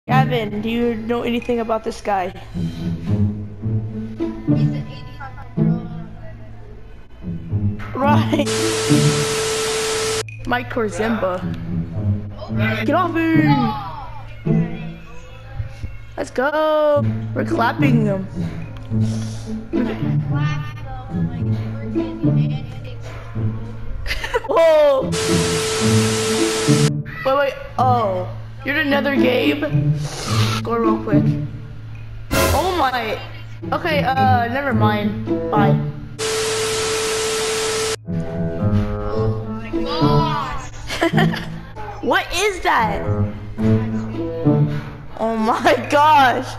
Gavin, do you know anything about this guy? He's the 85-year-old. Right. Mike Korzimba. Get off me! Let's go. We're clapping him. Whoa! Wait. Oh, you're in another game. Go real quick. Oh my. Okay. Never mind. Bye. Oh my gosh! What is that? Oh my gosh!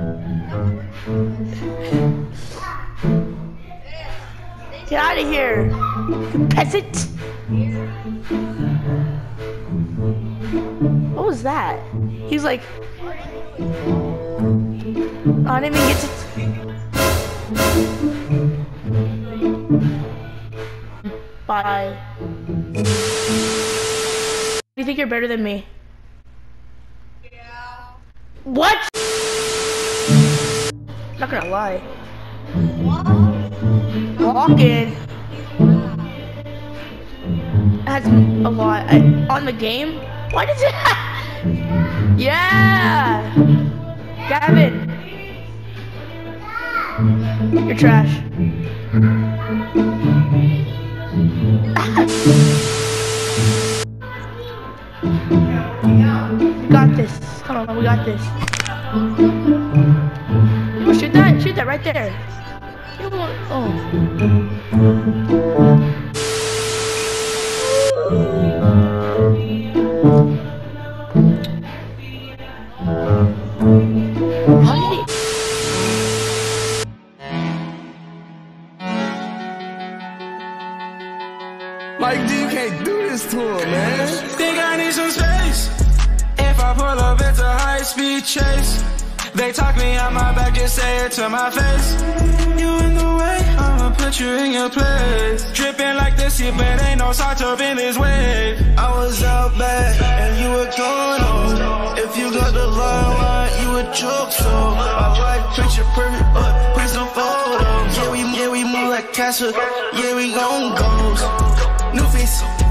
Get out of here, you peasant! What was that? He's like, I didn't even get to. Bye. Do you think you're better than me? Yeah. What? Not gonna lie. What? Walking has a lot on the game. Why does it? Yeah, Gavin, you're trash. We got this. Come on, we got this. Oh, shoot that right there. You don't want, oh. How did he? Like, you can't do this to him, man. Think I need some space. If I pull up, it's a high-speed chase. They talk me on my back, just say it to my face. You in the way, I'ma put you in your place. Dripping like this here, but ain't no salt up in this wave. I was out bad, and you were going on. If you got the line, you would choke so. My life picture perfect, but please don't photos. Yeah, we move like Castle. Yeah, we gon' go. New face.